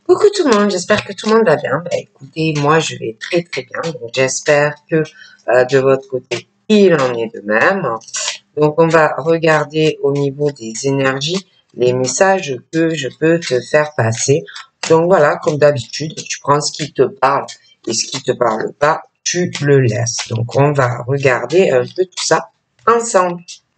Coucou tout le monde, j'espère que tout le monde va bien. Écoutez, moi je vais très très bien, donc j'espère que de votre côté il en est de même. Donc on va regarder au niveau des énergies les messages que je peux te faire passer. Donc voilà, comme d'habitude, tu prends ce qui te parle et ce qui te parle pas, tu le laisses. Donc on va regarder un peu tout ça ensemble.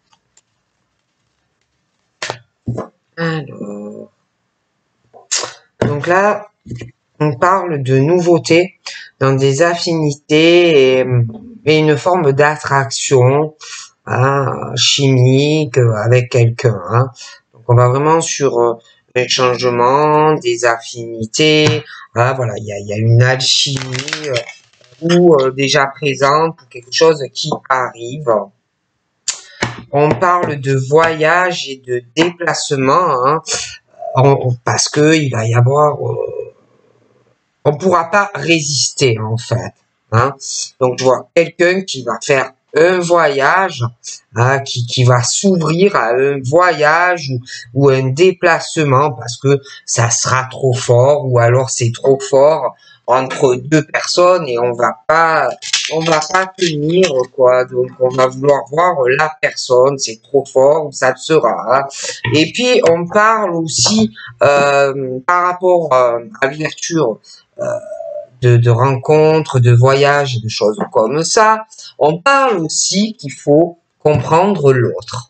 Alors, donc là, on parle de nouveautés dans des affinités et une forme d'attraction chimique avec quelqu'un. Donc on va vraiment sur un changement, des affinités. Voilà, il y a une alchimie ou déjà présente ou quelque chose qui arrive. On parle de voyage et de déplacement parce que il va y avoir on pourra pas résister en fait. Donc je vois quelqu'un qui va faire un voyage, qui va s'ouvrir à un voyage ou un déplacement parce que ça sera trop fort ou alors c'est trop fort entre deux personnes et on va pas tenir quoi. Donc on va vouloir voir la personne, c'est trop fort ou ça le sera. Et puis on parle aussi par rapport à l'ouverture de rencontres, de voyages, de choses comme ça. On parle aussi qu'il faut comprendre l'autre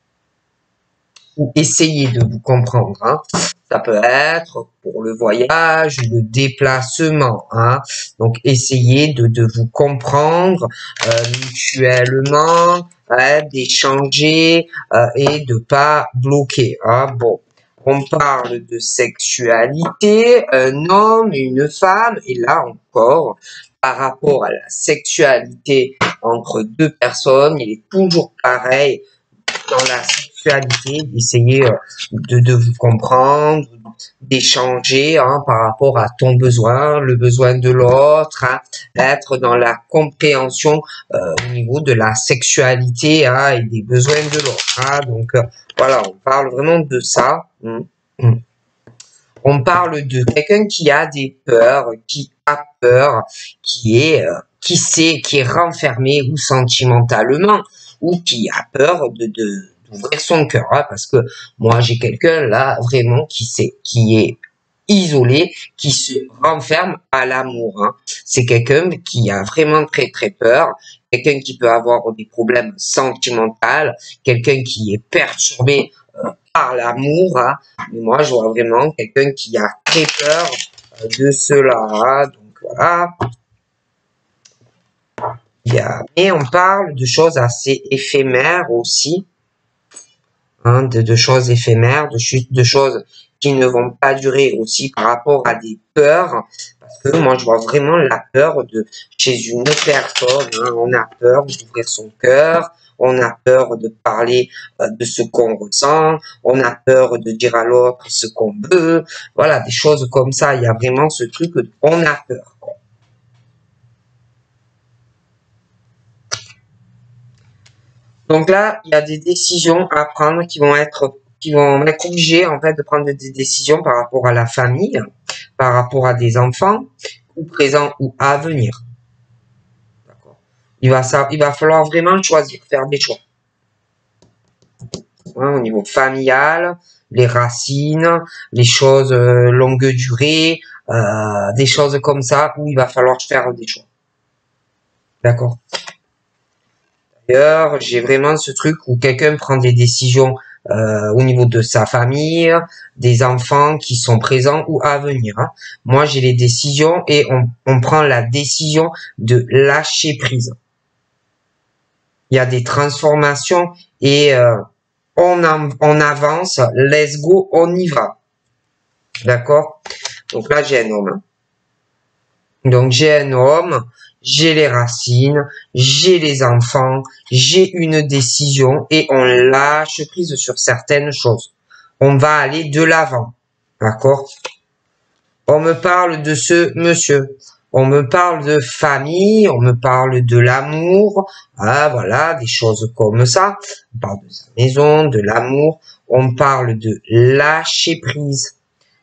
ou essayer de vous comprendre. Ça peut être pour le voyage, le déplacement. Donc, essayez de vous comprendre mutuellement, d'échanger et de pas bloquer. Bon. On parle de sexualité, un homme et une femme, et là encore, par rapport à la sexualité entre deux personnes, il est toujours pareil dans la sexualité, d'essayer de vous comprendre, d'échanger par rapport à ton besoin, le besoin de l'autre, être dans la compréhension au niveau de la sexualité et des besoins de l'autre. Donc voilà, on parle vraiment de ça. On parle de quelqu'un qui a des peurs, qui a peur, qui est renfermé ou sentimentalement, ou qui a peur d'ouvrir son cœur. Parce que moi j'ai quelqu'un là vraiment qui est isolé, qui se renferme à l'amour. C'est quelqu'un qui a vraiment très très peur, quelqu'un qui peut avoir des problèmes sentimentaux, quelqu'un qui est perturbé par l'amour. Mais moi, je vois vraiment quelqu'un qui a très peur de cela. Donc voilà. Mais on parle de choses assez éphémères aussi. De choses éphémères, de choses qui ne vont pas durer aussi par rapport à des peurs. Parce que moi, je vois vraiment la peur chez une personne. On a peur d'ouvrir son cœur. On a peur de parler de ce qu'on ressent. On a peur de dire à l'autre ce qu'on veut. Voilà, des choses comme ça. Il y a vraiment ce truc on a peur. Donc là, il y a des décisions à prendre qui vont être obligés en fait de prendre des décisions par rapport à la famille, par rapport à des enfants, ou présents ou à venir. D'accord. Il va falloir vraiment choisir, faire des choix. Au niveau familial, les racines, les choses longue durée, des choses comme ça où il va falloir faire des choix. D'accord. D'ailleurs, j'ai vraiment ce truc où quelqu'un prend des décisions au niveau de sa famille, des enfants qui sont présents ou à venir. Moi, j'ai les décisions et on prend la décision de lâcher prise. Il y a des transformations et on avance, let's go, on y va. D'accord? Donc là, j'ai un homme. Donc j'ai un homme, j'ai les racines, j'ai les enfants, j'ai une décision et on lâche prise sur certaines choses. On va aller de l'avant. D'accord? On me parle de ce monsieur. On me parle de famille, on me parle de l'amour. Voilà, des choses comme ça. On parle de sa maison, de l'amour. On parle de lâcher prise.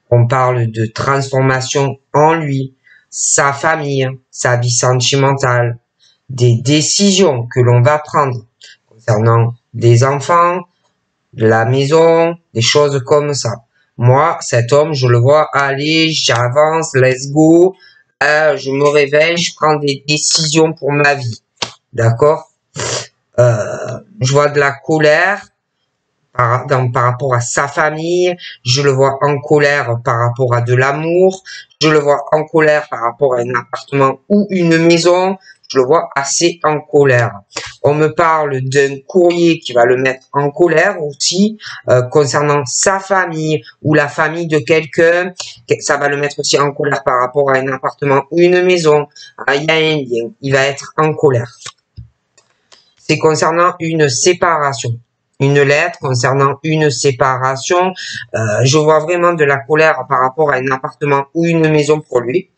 On parle de transformation en lui, sa famille, sa vie sentimentale, des décisions que l'on va prendre concernant des enfants, la maison, des choses comme ça. Moi, cet homme, je le vois, allez, j'avance, let's go, je me réveille, je prends des décisions pour ma vie. D'accord? Je vois de la colère par rapport à sa famille, je le vois en colère par rapport à de l'amour, je le vois en colère par rapport à un appartement ou une maison, je le vois assez en colère. On me parle d'un courrier qui va le mettre en colère aussi, concernant sa famille ou la famille de quelqu'un, ça va le mettre aussi en colère par rapport à un appartement ou une maison. Il y a un lien, il va être en colère. C'est concernant une séparation. Une lettre concernant une séparation. Je vois vraiment de la colère par rapport à un appartement ou une maison pour lui.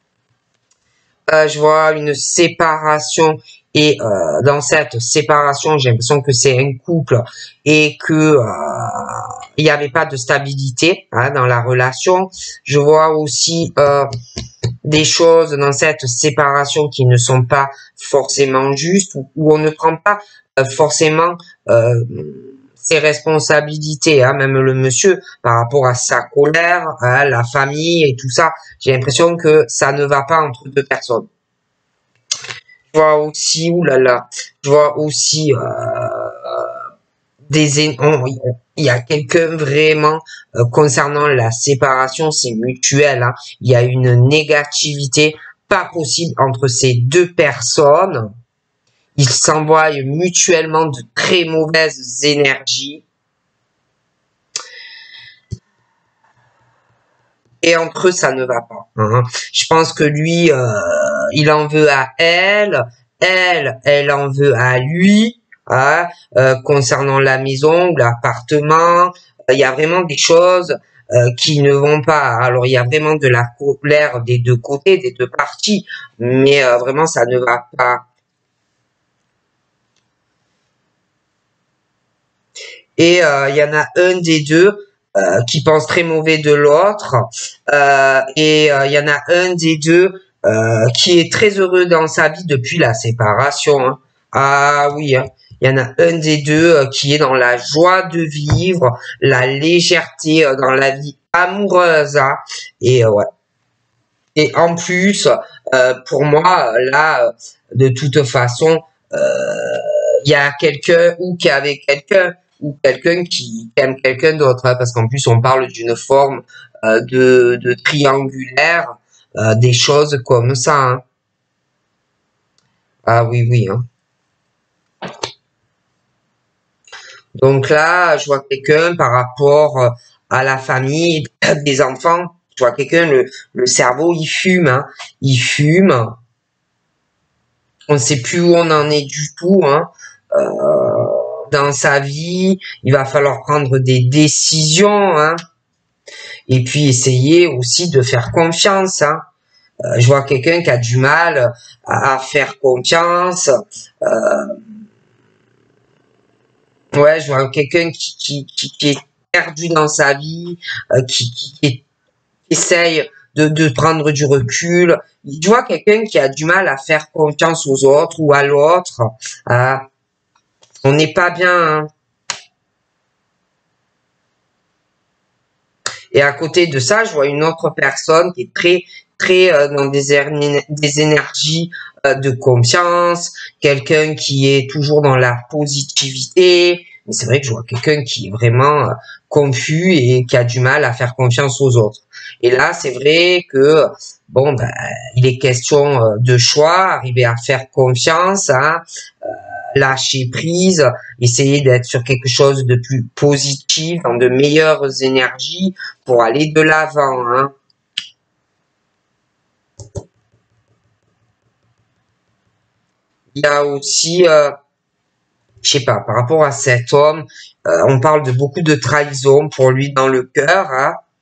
Je vois une séparation et dans cette séparation, j'ai l'impression que c'est un couple et que il n'y avait pas de stabilité dans la relation. Je vois aussi des choses dans cette séparation qui ne sont pas forcément justes, où on ne prend pas forcément ses responsabilités, même le monsieur, par rapport à sa colère, à la famille et tout ça. J'ai l'impression que ça ne va pas entre deux personnes. Je vois aussi, oulala, je vois aussi il y a quelqu'un vraiment concernant la séparation, c'est mutuel. Il y a une négativité pas possible entre ces deux personnes. Ils s'envoient mutuellement de très mauvaises énergies. Et entre eux, ça ne va pas. Je pense que lui, il en veut à elle. Elle en veut à lui. Concernant la maison ou l'appartement, il y a vraiment des choses qui ne vont pas. Alors il y a vraiment de la colère des deux côtés, des deux parties, mais vraiment ça ne va pas. Et il y en a un des deux qui pense très mauvais de l'autre, et il y en a un des deux qui est très heureux dans sa vie depuis la séparation. Ah oui, il y en a un des deux qui est dans la joie de vivre, la légèreté dans la vie amoureuse. Et ouais. Et en plus, pour moi, là, de toute façon, il y a quelqu'un ou qui est avec quelqu'un ou quelqu'un qui aime quelqu'un d'autre, parce qu'en plus on parle d'une forme de triangulaire, des choses comme ça. Ah oui, oui. Donc là, je vois quelqu'un par rapport à la famille, des enfants. Je vois quelqu'un, le cerveau, il fume. Il fume. On ne sait plus où on en est du tout. Dans sa vie, il va falloir prendre des décisions. Et puis essayer aussi de faire confiance. Je vois quelqu'un qui a du mal à faire confiance. Ouais, je vois quelqu'un qui est perdu dans sa vie, qui essaye de prendre du recul. Je vois quelqu'un qui a du mal à faire confiance aux autres ou à l'autre. On n'est pas bien. Et à côté de ça, je vois une autre personne qui est très dans des énergies de confiance, quelqu'un qui est toujours dans la positivité. Mais c'est vrai que je vois quelqu'un qui est vraiment confus et qui a du mal à faire confiance aux autres. Et là, c'est vrai que bon, il est question de choix, arriver à faire confiance, lâcher prise, essayer d'être sur quelque chose de plus positif, dans de meilleures énergies pour aller de l'avant. Il y a aussi, je sais pas, par rapport à cet homme, on parle de beaucoup de trahison pour lui dans le cœur,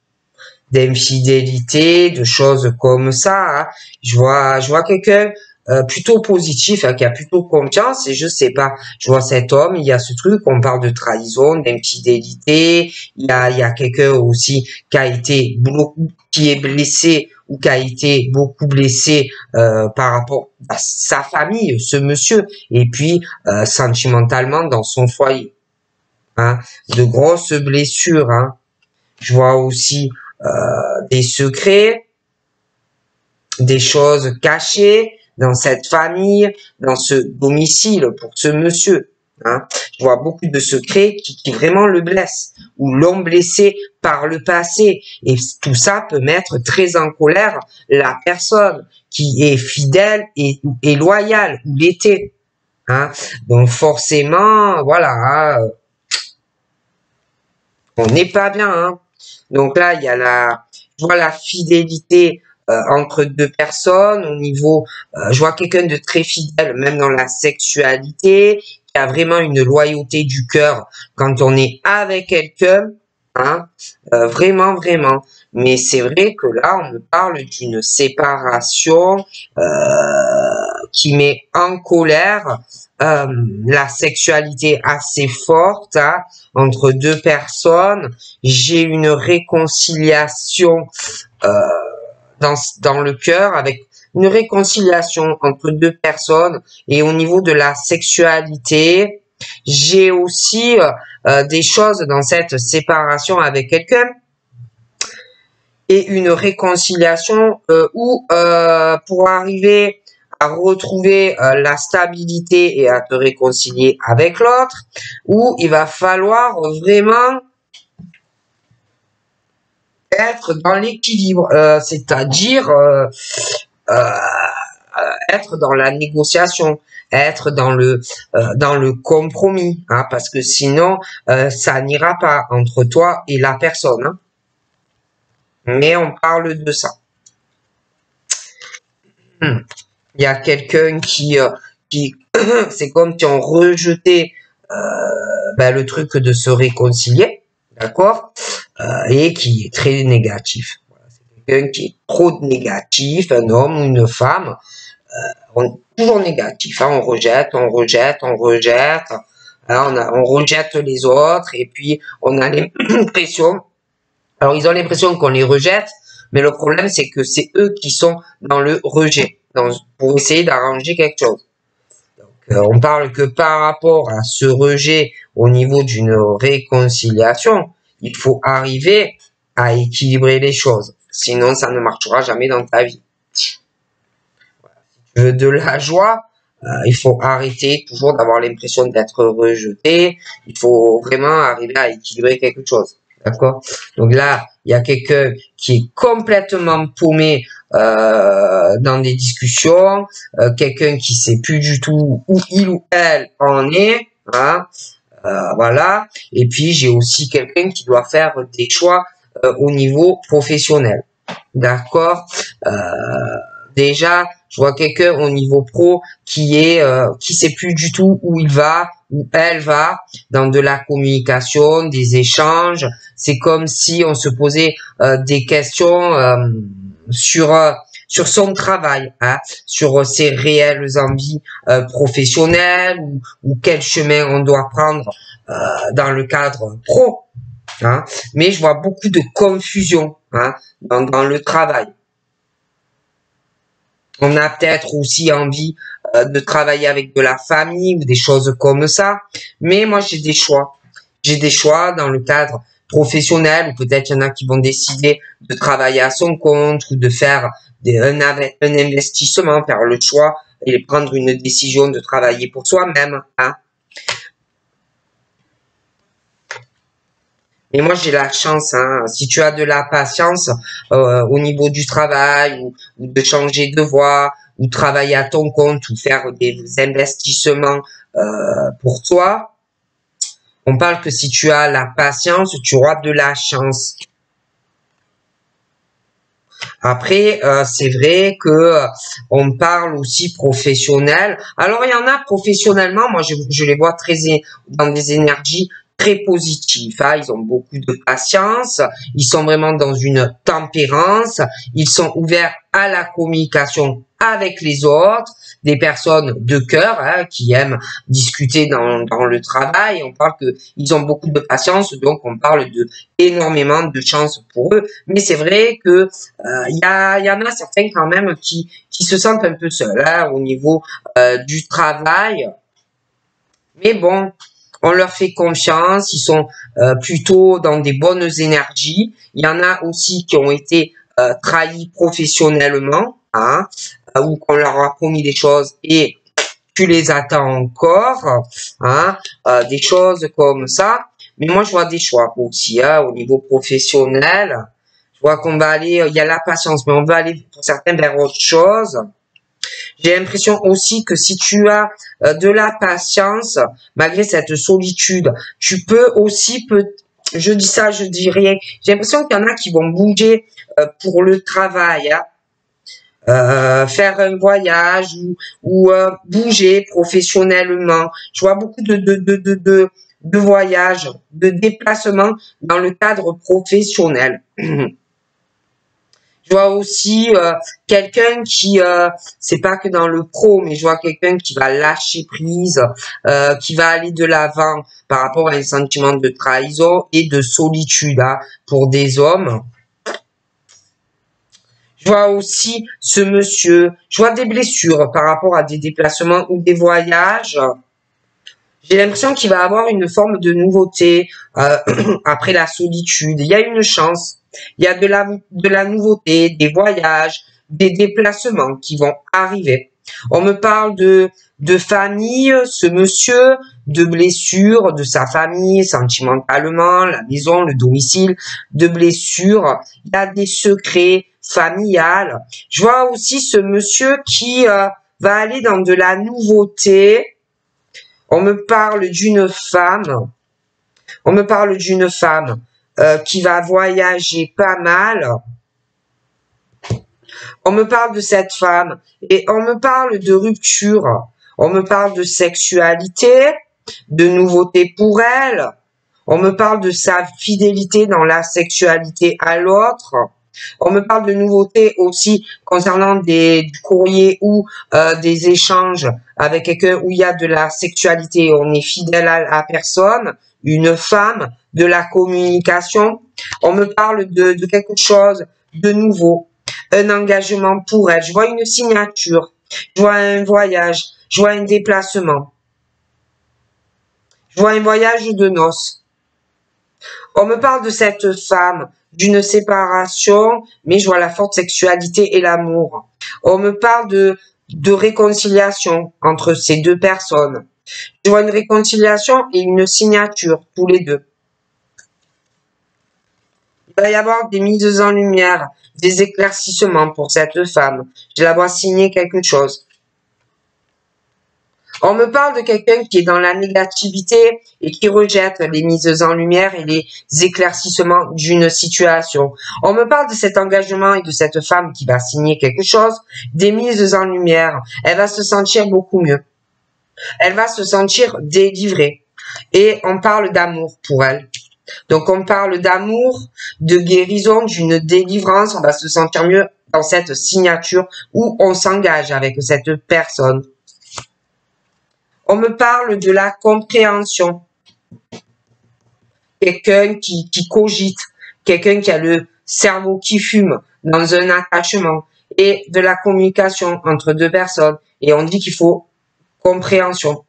d'infidélité, de choses comme ça. Je vois quelqu'un plutôt positif, hein, qui a plutôt confiance. Et je sais pas, je vois cet homme, il y a ce truc, on parle de trahison, d'infidélité. Il y a quelqu'un aussi qui a été qui est blessé ou qui a été beaucoup blessé par rapport à sa famille, ce monsieur, et puis sentimentalement dans son foyer. Hein, de grosses blessures. Hein. Je vois aussi des secrets, des choses cachées dans cette famille, dans ce domicile pour ce monsieur. Hein. Je vois beaucoup de secrets qui vraiment le blessent ou l'ont blessé par le passé. Et tout ça peut mettre très en colère la personne qui est fidèle et loyale ou l'était. Hein. Donc forcément, voilà, hein, on n'est pas bien. Hein. Donc là, il y a je vois la fidélité entre deux personnes au niveau, je vois quelqu'un de très fidèle, même dans la sexualité, qui a vraiment une loyauté du cœur quand on est avec quelqu'un, hein, vraiment, vraiment. Mais c'est vrai que là, on me parle d'une séparation qui met en colère la sexualité assez forte, hein, entre deux personnes. J'ai une réconciliation dans le cœur, avec une réconciliation entre deux personnes. Et au niveau de la sexualité, j'ai aussi des choses dans cette séparation avec quelqu'un et une réconciliation où pour arriver à retrouver la stabilité et à te réconcilier avec l'autre, où il va falloir vraiment être dans l'équilibre, c'est-à-dire être dans la négociation, être dans le compromis, hein, parce que sinon ça n'ira pas entre toi et la personne. Hein. Mais on parle de ça. Il y a quelqu'un qui c'est comme si on rejetait le truc de se réconcilier, d'accord, et qui est très négatif. Voilà, c'est quelqu'un qui est trop négatif, un homme ou une femme, toujours négatif. Hein, on rejette, on rejette, on rejette. Hein, on rejette les autres et puis on a l'impression. Alors ils ont l'impression qu'on les rejette, mais le problème c'est que c'est eux qui sont dans le rejet, pour essayer d'arranger quelque chose. On parle que par rapport à ce rejet au niveau d'une réconciliation, il faut arriver à équilibrer les choses. Sinon, ça ne marchera jamais dans ta vie. Voilà. Si tu veux de la joie, il faut arrêter toujours d'avoir l'impression d'être rejeté. Il faut vraiment arriver à équilibrer quelque chose. D'accord? Donc là, il y a quelqu'un qui est complètement paumé dans des discussions, quelqu'un qui sait plus du tout où il ou elle en est, hein, voilà. Et puis j'ai aussi quelqu'un qui doit faire des choix au niveau professionnel, d'accord. Déjà, je vois quelqu'un au niveau pro qui sait plus du tout où il va, où elle va, dans de la communication, des échanges. C'est comme si on se posait des questions sur son travail, hein, sur ses réelles envies professionnelles ou quel chemin on doit prendre dans le cadre pro. Hein. Mais je vois beaucoup de confusion, hein, dans le travail. On a peut-être aussi envie de travailler avec de la famille ou des choses comme ça. Mais moi, j'ai des choix. J'ai des choix dans le cadre professionnel, ou peut-être il y en a qui vont décider de travailler à son compte ou de faire un investissement, faire le choix et prendre une décision de travailler pour soi-même. Hein. Et moi, j'ai la chance, hein, si tu as de la patience au niveau du travail ou de changer de voie ou travailler à ton compte ou faire des investissements pour toi, on parle que si tu as la patience, tu auras de la chance. Après, c'est vrai que on parle aussi professionnel. Alors, il y en a professionnellement, moi, je les vois très dans des énergies très positifs, hein. Ils ont beaucoup de patience, ils sont vraiment dans une tempérance, ils sont ouverts à la communication avec les autres, des personnes de cœur, hein, qui aiment discuter dans le travail. On parle que ils ont beaucoup de patience, donc on parle de énormément de chance pour eux. Mais c'est vrai que y en a certains quand même qui se sentent un peu seuls, hein, au niveau du travail. Mais bon, on leur fait confiance, ils sont plutôt dans des bonnes énergies. Il y en a aussi qui ont été trahis professionnellement, hein, ou qu'on leur a promis des choses et tu les attends encore, hein, des choses comme ça. Mais moi, je vois des choix aussi, hein, au niveau professionnel. Je vois qu'on va aller, il y a la patience, mais on va aller pour certains vers autre chose. J'ai l'impression aussi que si tu as de la patience, malgré cette solitude, tu peux aussi, je dis ça, je dis rien. J'ai l'impression qu'il y en a qui vont bouger pour le travail, hein. Faire un voyage ou bouger professionnellement. Je vois beaucoup de voyages, de déplacements dans le cadre professionnel. Je vois aussi quelqu'un qui, c'est pas que dans le pro, mais je vois quelqu'un qui va lâcher prise, qui va aller de l'avant par rapport à un sentiment de trahison et de solitude, hein, pour des hommes. Je vois aussi ce monsieur, je vois des blessures par rapport à des déplacements ou des voyages. J'ai l'impression qu'il va avoir une forme de nouveauté après la solitude. Il y a une chance. Il y a de la nouveauté, des voyages, des déplacements qui vont arriver. On me parle de famille, ce monsieur, de blessures, de sa famille, sentimentalement, la maison, le domicile, de blessures. Il y a des secrets familiales. Je vois aussi ce monsieur qui va aller dans de la nouveauté. On me parle d'une femme. On me parle d'une femme qui va voyager pas mal. On me parle de cette femme et on me parle de rupture. On me parle de sexualité, de nouveauté pour elle. On me parle de sa fidélité dans la sexualité à l'autre. On me parle de nouveautés aussi concernant du courrier ou des échanges avec quelqu'un où il y a de la sexualité. On est fidèle à la personne, une femme, de la communication. On me parle de quelque chose de nouveau, un engagement pour elle. Je vois une signature, je vois un voyage, je vois un déplacement, je vois un voyage de noces. On me parle de cette femme, d'une séparation, mais je vois la forte sexualité et l'amour. On me parle de réconciliation entre ces deux personnes. Je vois une réconciliation et une signature, tous les deux. Il va y avoir des mises en lumière, des éclaircissements pour cette femme. Je la vois signer quelque chose. On me parle de quelqu'un qui est dans la négativité et qui rejette les mises en lumière et les éclaircissements d'une situation. On me parle de cet engagement et de cette femme qui va signer quelque chose, des mises en lumière. Elle va se sentir beaucoup mieux. Elle va se sentir délivrée. Et on parle d'amour pour elle. Donc on parle d'amour, de guérison, d'une délivrance. On va se sentir mieux dans cette signature où on s'engage avec cette personne. On me parle de la compréhension. Quelqu'un qui cogite, quelqu'un qui a le cerveau qui fume dans un attachement et de la communication entre deux personnes. Et on dit qu'il faut compréhension.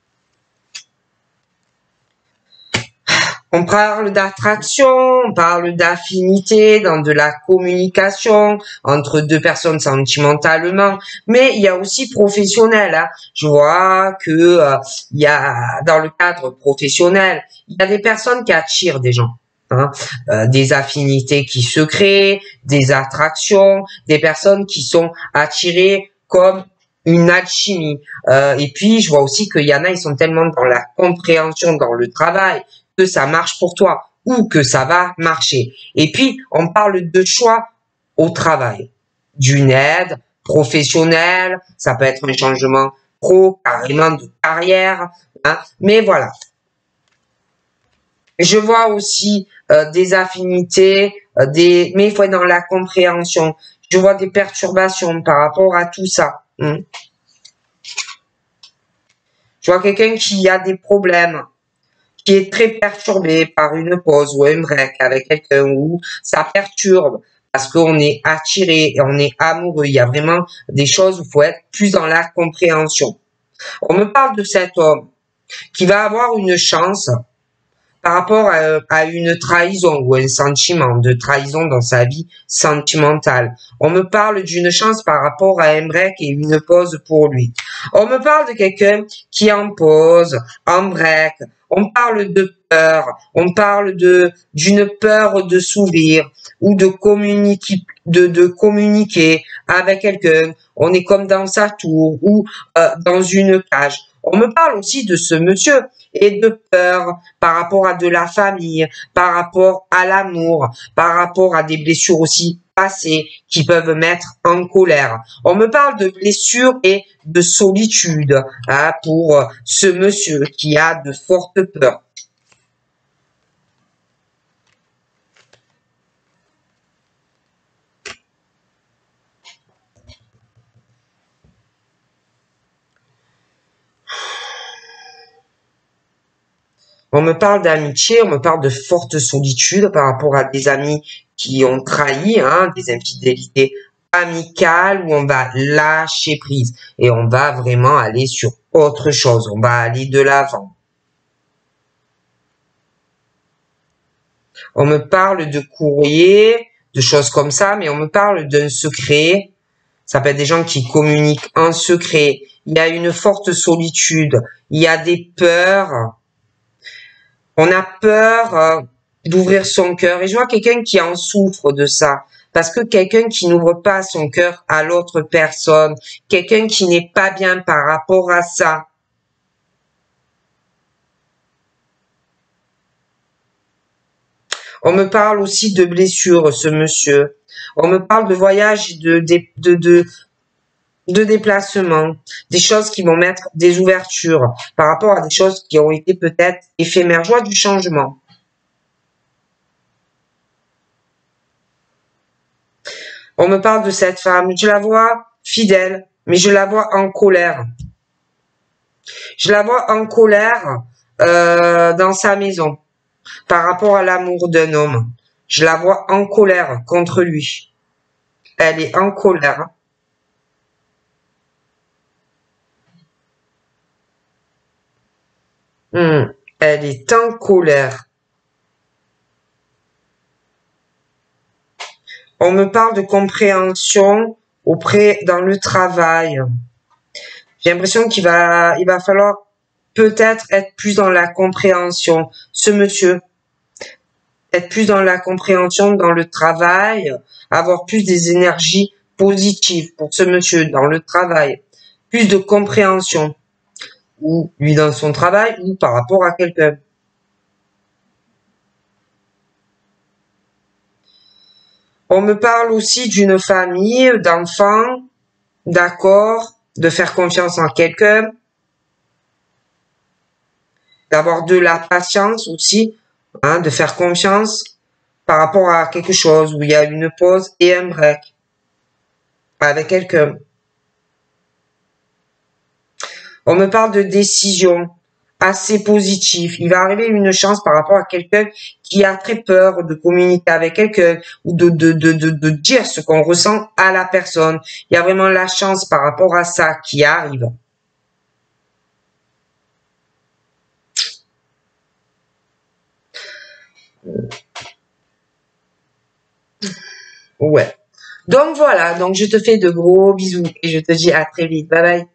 On parle d'attraction, on parle d'affinité dans de la communication entre deux personnes sentimentalement, mais il y a aussi professionnel, hein. Je vois que il y a dans le cadre professionnel, il y a des personnes qui attirent des gens, hein, des affinités qui se créent, des attractions, des personnes qui sont attirées comme une alchimie. Et puis je vois aussi qu'il y en a, ils sont tellement dans la compréhension dans le travail que ça marche pour toi ou que ça va marcher. Et puis, on parle de choix au travail, d'une aide professionnelle, ça peut être un changement pro, carrément de carrière, hein, mais voilà. Je vois aussi des affinités, mais il faut être dans la compréhension. Je vois des perturbations par rapport à tout ça. Je vois quelqu'un qui a des problèmes, qui est très perturbé par une pause ou un break avec quelqu'un où ça perturbe parce qu'on est attiré et on est amoureux. Il y a vraiment des choses où il faut être plus dans la compréhension. On me parle de cet homme qui va avoir une chance par rapport à une trahison ou un sentiment de trahison dans sa vie sentimentale. On me parle d'une chance par rapport à un break et une pause pour lui. On me parle de quelqu'un qui est en pause, en break. On parle de peur. On parle d'une peur de s'ouvrir ou de communiquer avec quelqu'un. On est comme dans sa tour ou dans une cage. On me parle aussi de ce monsieur et de peur par rapport à de la famille, par rapport à l'amour, par rapport à des blessures aussi passées qui peuvent mettre en colère. On me parle de blessures et de solitude pour ce monsieur qui a de fortes peurs. On me parle d'amitié, on me parle de forte solitude par rapport à des amis qui ont trahi, des infidélités amicales où on va lâcher prise et on va vraiment aller sur autre chose, on va aller de l'avant. On me parle de courrier, de choses comme ça, mais on me parle d'un secret. Ça peut être des gens qui communiquent en secret. Il y a une forte solitude, il y a des peurs. On a peur d'ouvrir son cœur. Et je vois quelqu'un qui en souffre de ça. Parce que quelqu'un qui n'ouvre pas son cœur à l'autre personne, quelqu'un qui n'est pas bien par rapport à ça. On me parle aussi de blessures, ce monsieur. On me parle de voyage, de déplacement, des choses qui vont mettre des ouvertures par rapport à des choses qui ont été peut-être éphémères. Je vois du changement. On me parle de cette femme, je la vois fidèle, mais je la vois en colère. Je la vois en colère dans sa maison par rapport à l'amour d'un homme. Je la vois en colère contre lui. Elle est en colère. Elle est en colère. On me parle de compréhension dans le travail. J'ai l'impression il va falloir peut-être être plus dans la compréhension. Ce monsieur, être plus dans la compréhension dans le travail, avoir plus des énergies positives pour ce monsieur dans le travail, plus de compréhension, ou lui dans son travail, ou par rapport à quelqu'un. On me parle aussi d'une famille, d'enfants, d'accord, de faire confiance en quelqu'un, d'avoir de la patience aussi, de faire confiance par rapport à quelque chose où il y a une pause et un break avec quelqu'un. On me parle de décision assez positive. Il va arriver une chance par rapport à quelqu'un qui a très peur de communiquer avec quelqu'un ou de dire ce qu'on ressent à la personne. Il y a vraiment la chance par rapport à ça qui arrive. Ouais. Donc voilà, donc je te fais de gros bisous et je te dis à très vite. Bye bye.